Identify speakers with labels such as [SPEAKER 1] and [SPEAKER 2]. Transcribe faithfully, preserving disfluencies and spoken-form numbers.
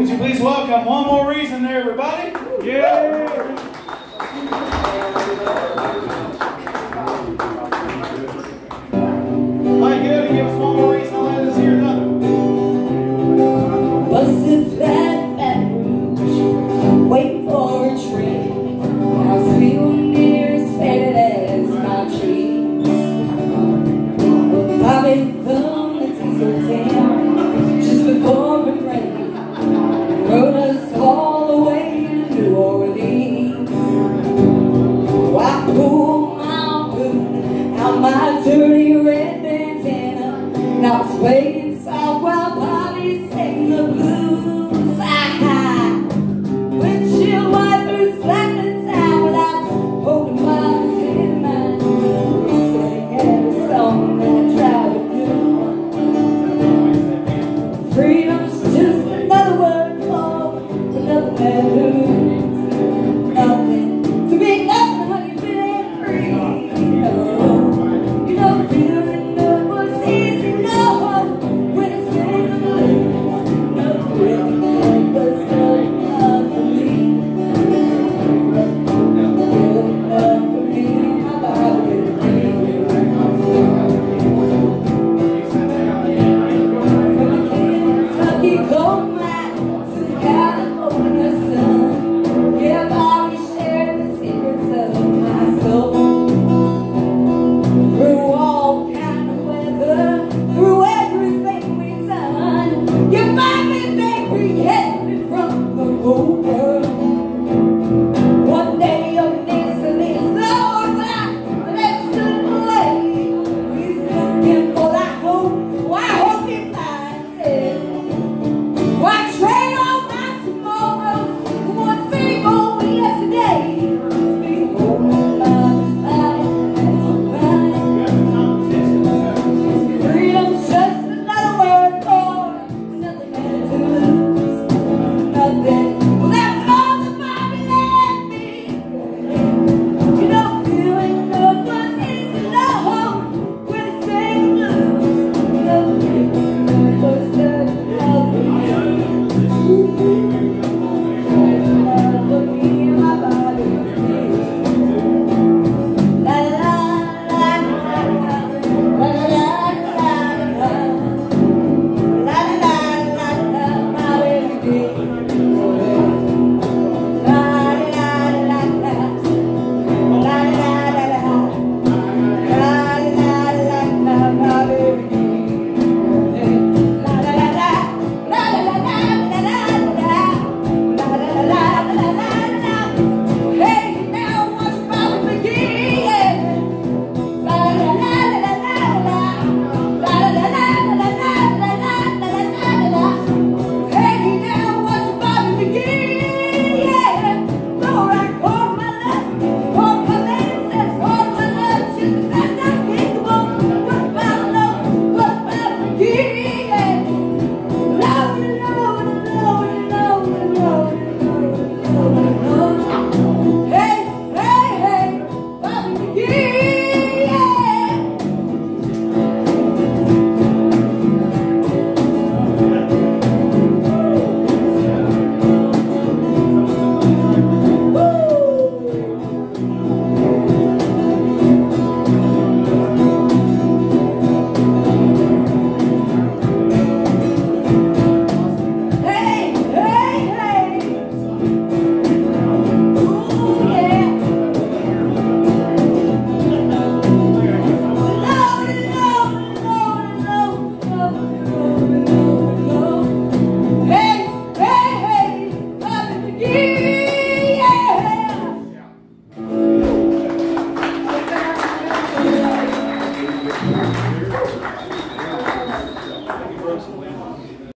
[SPEAKER 1] Would you please welcome One More Reason there, everybody? Yeah! Mike, get up and give us one more reason to let us hear another.
[SPEAKER 2] Busted flat Baton Rouge, waiting for a train. House feeling near as faded as my trees. Bobby thumbed the diesel town just before the rain rode us all the way to New Orleans. Oh, I pulled my boot out my dirty red bandana, and I was playing soft while Bobby sang the blues. Ah, windshield wipers slapped the town without holding Bobby's hand in mine. We sang every song that I tried to do. Freedom's just another word for another man who's nothing to be nothing when you feel ain't free. No, you know, feeling good was easy. No, when it's made of lose, no feeling good was good enough for me. Good enough for me. How about it? From Kentucky gold mine.